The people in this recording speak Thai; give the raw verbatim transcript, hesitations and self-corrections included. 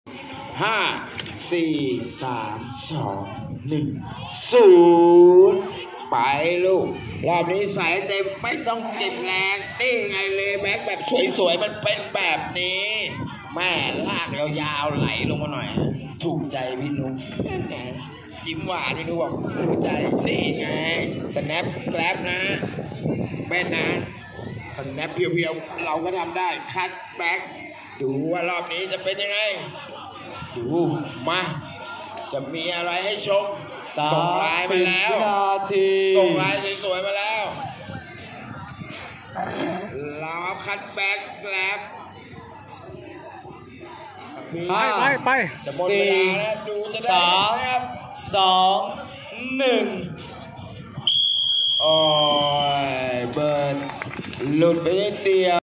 ห้าสี่สามสองหนึ่งศูนย์ไปลูกรอบนี้ใส่เต็มไม่ต้องเก็บแรงนี่ไงเลยแบ็คแบบสวยๆมันเป็นแบบนี้แม่ลากยาวๆไหลลงมาหน่อยถูกใจพี่นุ๊กแหมยิ้มหวานพี่นุ๊กบอกถูกใจนี่ไงสแนปแกร็บนะแม่นะสแนปเพียวๆเราก็ทำได้คัทแบ็คดูว่ารอบนี้จะเป็นยังไงดูมาจะมีอะไรให้ชมส่งลายมาแล้วส่งลายสวยๆมาแล้วเราคัทแบ็คแกร็บไปไปไปจะหมดเวลาแล้วดูจะได้ครับสองหนึ่งโอ้ยเบิร์นหลุดไปนิดเดียว